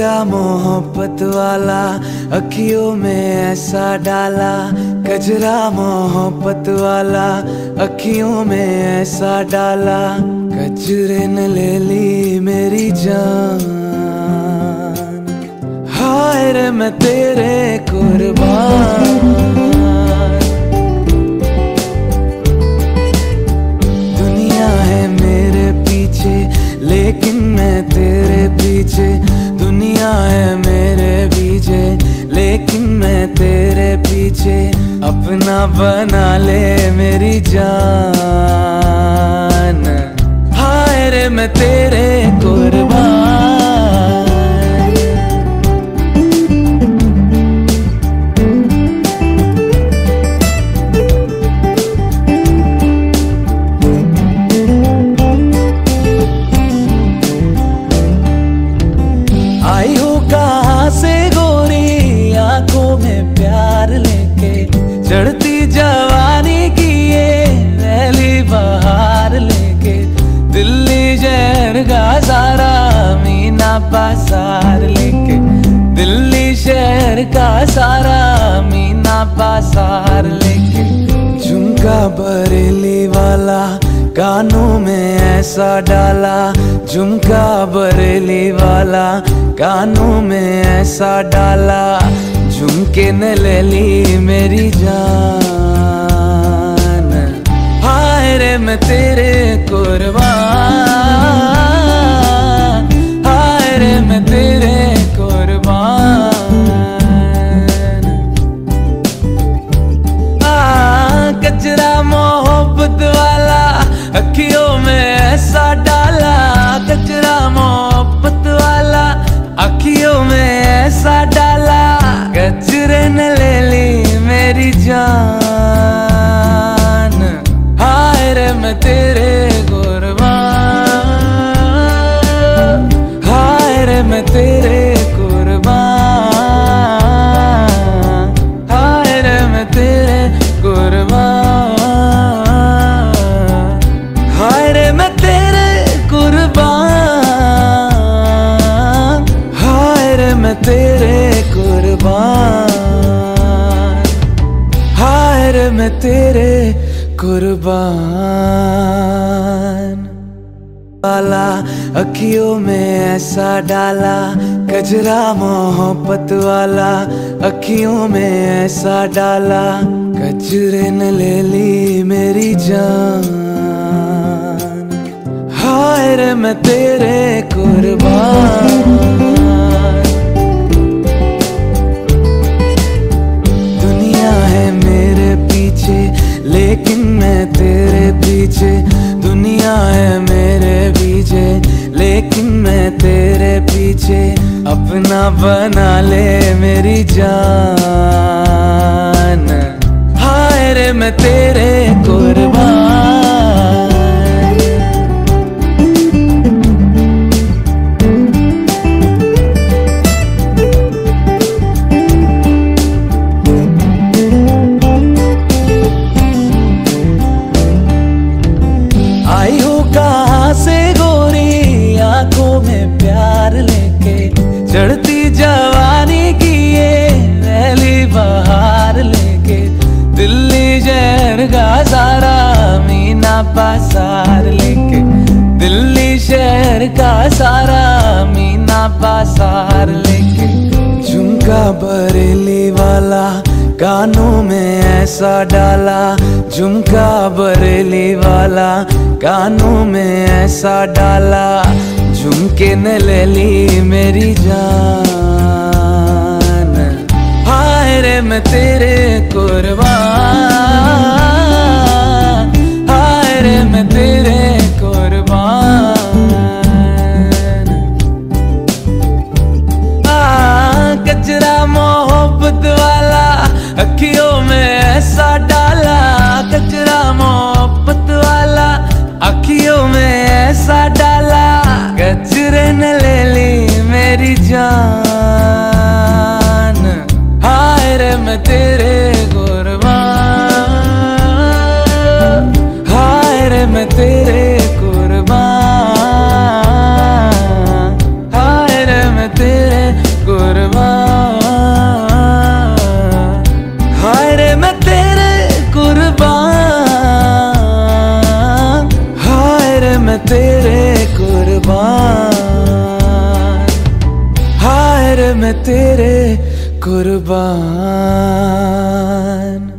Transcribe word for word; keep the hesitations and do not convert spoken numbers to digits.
कजरा मोहब्बत वाला अखियों में ऐसा डाला, कजरा मोहब्बत वाला अखियों में ऐसा डाला, कजरे ने ले ली मेरी जान। हाय रे मैं तेरे कुर्बान, दुनिया है मेरे पीछे लेकिन मैं तेरे पीछे, दुनिया है मेरे पीछे लेकिन मैं तेरे पीछे, अपना बना ले मेरी जान। हाय रे मैं तेरे कुर्बान। आई हो कहाँ से गोरी आंखों में प्यार लेके, चढ़ती जवानी की ये पहली बहार लेके, दिल्ली शहर का सारा मीना बाजार लेके, दिल्ली शहर का सारा मीना बाजार लेके, झुमका बरेली वाला कानों में ऐसा डाला, झुमका बरेली वाला कानों में ऐसा डाला, झुमके ने ले ली मेरी जान। हाय रे मैं तेरे कुर्बान, हाय रे मैं तेरे कुर्बान। आ कजरा मोहब्बत वाला अखियों में ऐसा डाला, कजरा मोहब्बत वाला अखियों में ऐसा डाला, कजरे ने ले ली मेरी जान। हाय रे मैं तेरे कुर्बान, हाय रे मैं तेरे कुर्बान, हाय रे मैं तेरे कुर्बान, हाय रे मैं तेरे कुर्बान, हाय रे मैं तेरे कुर्बान, हाय रे मैं तेरे कुर्बान। वाला अखियों में ऐसा डाला, कजरा मोहब्बत वाला अखियों में ऐसा डाला, कजरे ने ले ली मेरी जान। हाय रे मैं तेरे कुर्बान, दुनिया है मेरे पीछे लेकिन मैं तेरे पीछे, दुनिया है मेरे पीछे लेकिन मैं तेरे पीछे, अपना बना ले मेरी जान। हाय रे मैं तेरे कुर्बान। आई हो कहाँ से गोरी आंखों में प्यार लेके, चढ़ती जवानी की ये पहली बहार लेके, दिल्ली शहर का सारा मीना बाजार लेके, दिल्ली शहर का सारा मीना बाजार लेके, झुमका बरेली वाला कानों में ऐसा डाला, झुमका बरेली वाला कानों में ऐसा डाला, झुमके ने ले ली मेरी जान। हाय रे मैं तेरे कुर्बान, हाय रे मैं तेरे कुर्बान। आ कजरा मोहब्बत वाला अखियों में ऐसा डाला, कजरा मोहब्बत वाला अखियों में ऐसा डाला, कजरे ने ले ली मेरी जान। हाय रे मैं तेरे कुर्बान, हाय रे मैं तेरे कुर्बान, हाय रे मैं तेरे मैं तेरे कुर्बान, हाय रे मैं तेरे कुर्बान।